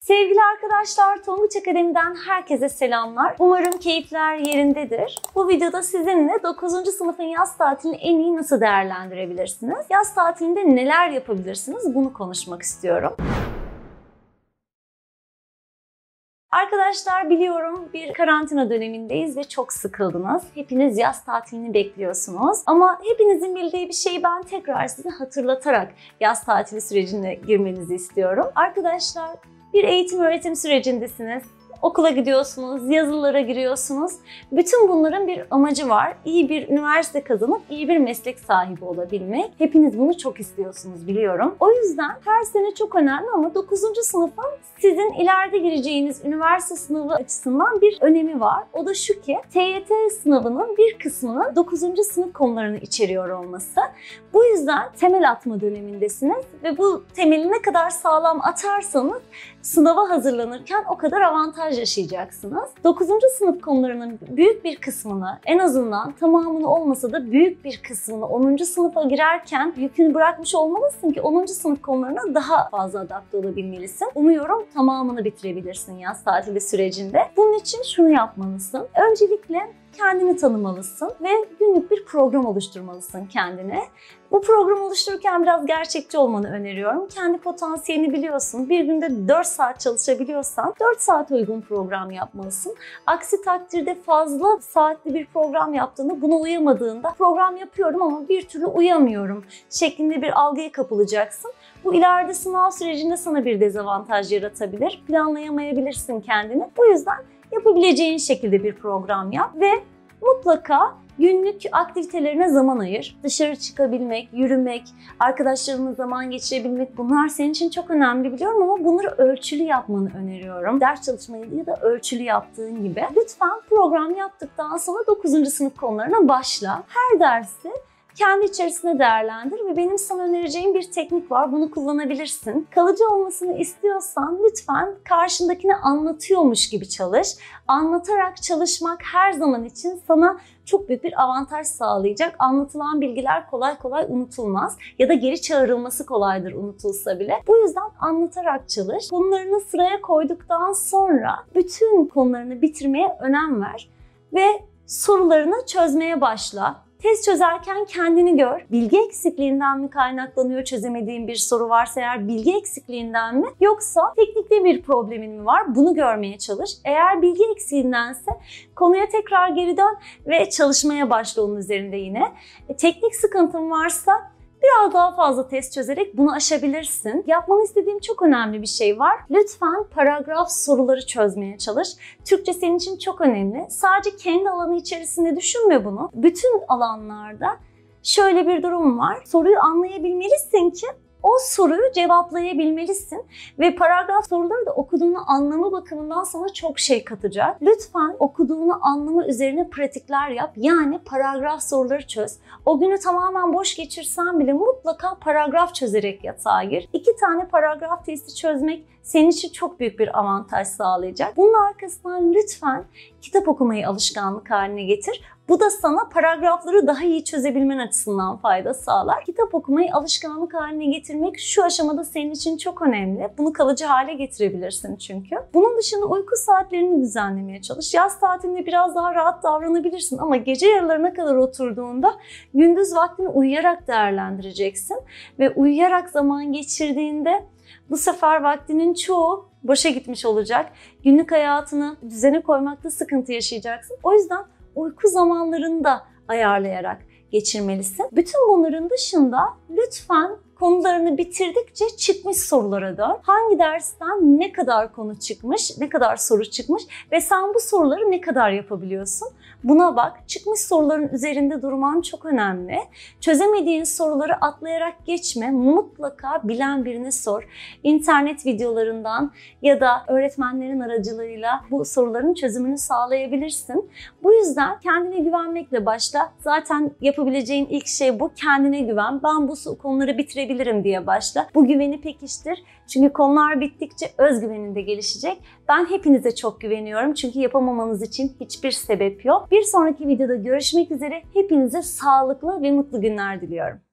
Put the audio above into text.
Sevgili arkadaşlar, Tonguç Akademi'den herkese selamlar. Umarım keyifler yerindedir. Bu videoda sizinle 9. sınıfın yaz tatilini en iyi nasıl değerlendirebilirsiniz? Yaz tatilinde neler yapabilirsiniz? Bunu konuşmak istiyorum. Arkadaşlar biliyorum bir karantina dönemindeyiz ve çok sıkıldınız. Hepiniz yaz tatilini bekliyorsunuz. Ama hepinizin bildiği bir şeyi ben tekrar size hatırlatarak yaz tatili sürecine girmenizi istiyorum. Arkadaşlar bir eğitim öğretim sürecindesiniz. Okula gidiyorsunuz, yazılılara giriyorsunuz. Bütün bunların bir amacı var. İyi bir üniversite kazanıp iyi bir meslek sahibi olabilmek. Hepiniz bunu çok istiyorsunuz biliyorum. O yüzden her sene çok önemli ama 9. sınıfın sizin ileride gireceğiniz üniversite sınavı açısından bir önemi var. O da şu ki TYT sınavının bir kısmının 9. sınıf konularını içeriyor olması. Bu yüzden temel atma dönemindesiniz ve bu temeli ne kadar sağlam atarsanız sınava hazırlanırken o kadar avantaj yaşayacaksınız. 9. sınıf konularının büyük bir kısmını, en azından tamamını olmasa da büyük bir kısmını 10. sınıfa girerken yükünü bırakmış olmalısın ki 10. sınıf konularına daha fazla adapte olabilmelisin. Umuyorum tamamını bitirebilirsin yaz tatili sürecinde. Bunun için şunu yapmalısın. Öncelikle kendini tanımalısın ve günlük bir program oluşturmalısın kendine. Bu programı oluştururken biraz gerçekçi olmanı öneriyorum. Kendi potansiyelini biliyorsun. Bir günde 4 saat çalışabiliyorsan 4 saat uygun program yapmalısın. Aksi takdirde fazla saatli bir program yaptığında, buna uyamadığında program yapıyorum ama bir türlü uyamıyorum şeklinde bir algıya kapılacaksın. Bu ileride sınav sürecinde sana bir dezavantaj yaratabilir. Planlayamayabilirsin kendini. Bu yüzden yapabileceğin şekilde bir program yap ve mutlaka günlük aktivitelerine zaman ayır. Dışarı çıkabilmek, yürümek, arkadaşlarınla zaman geçirebilmek bunlar senin için çok önemli biliyorum ama bunları ölçülü yapmanı öneriyorum. Ders çalışmayı da ölçülü yaptığın gibi. Lütfen program yaptıktan sonra 9. sınıf konularına başla. Her dersi kendi içerisinde değerlendir ve benim sana önereceğim bir teknik var. Bunu kullanabilirsin. Kalıcı olmasını istiyorsan lütfen karşındakini anlatıyormuş gibi çalış. Anlatarak çalışmak her zaman için sana çok büyük bir avantaj sağlayacak. Anlatılan bilgiler kolay kolay unutulmaz ya da geri çağrılması kolaydır unutulsa bile. Bu yüzden anlatarak çalış. Konularını sıraya koyduktan sonra bütün konularını bitirmeye önem ver ve sorularını çözmeye başla. Test çözerken kendini gör. Bilgi eksikliğinden mi kaynaklanıyor çözemediğin bir soru varsa eğer bilgi eksikliğinden mi yoksa teknikte bir problemin mi var? Bunu görmeye çalış. Eğer bilgi eksiğindense konuya tekrar geri dön ve çalışmaya başla onun üzerinde yine. Teknik sıkıntın varsa biraz daha fazla test çözerek bunu aşabilirsin. Yapmanı istediğim çok önemli bir şey var. Lütfen paragraf soruları çözmeye çalış. Türkçe senin için çok önemli. Sadece kendi alanı içerisinde düşünme bunu. Bütün alanlarda şöyle bir durum var. Soruyu anlayabilmelisin ki o soruyu cevaplayabilmelisin ve paragraf soruları da okuduğunu anlamı bakımından sana çok şey katacak. Lütfen okuduğunu anlamı üzerine pratikler yap. Yani paragraf soruları çöz. O günü tamamen boş geçirsen bile mutlaka paragraf çözerek yatağa gir. 2 tane paragraf testi çözmek senin için çok büyük bir avantaj sağlayacak. Bunun arkasından lütfen kitap okumayı alışkanlık haline getir. Bu da sana paragrafları daha iyi çözebilmen açısından fayda sağlar. Kitap okumayı alışkanlık haline getirmek şu aşamada senin için çok önemli. Bunu kalıcı hale getirebilirsin çünkü. Bunun dışında uyku saatlerini düzenlemeye çalış. Yaz tatilinde biraz daha rahat davranabilirsin ama gece yarılarına kadar oturduğunda gündüz vaktini uyuyarak değerlendireceksin. Ve uyuyarak zaman geçirdiğinde bu sefer vaktinin çoğu boşa gitmiş olacak. Günlük hayatını düzene koymakta sıkıntı yaşayacaksın. O yüzden uyku zamanlarını da ayarlayarak geçirmelisin. Bütün bunların dışında lütfen konularını bitirdikçe çıkmış sorulara dön. Hangi dersten ne kadar konu çıkmış, ne kadar soru çıkmış ve sen bu soruları ne kadar yapabiliyorsun? Buna bak. Çıkmış soruların üzerinde durman çok önemli. Çözemediğin soruları atlayarak geçme. Mutlaka bilen birine sor. İnternet videolarından ya da öğretmenlerin aracılığıyla bu soruların çözümünü sağlayabilirsin. Bu yüzden kendine güvenmekle başla. Zaten yapabileceğin ilk şey bu. Kendine güven. Ben bu konuları bitirebilirim diye başla. Bu güveni pekiştir. Çünkü konular bittikçe özgüvenin de gelişecek. Ben hepinize çok güveniyorum. Çünkü yapamamanız için hiçbir sebep yok. Bir sonraki videoda görüşmek üzere. Hepinize sağlıklı ve mutlu günler diliyorum.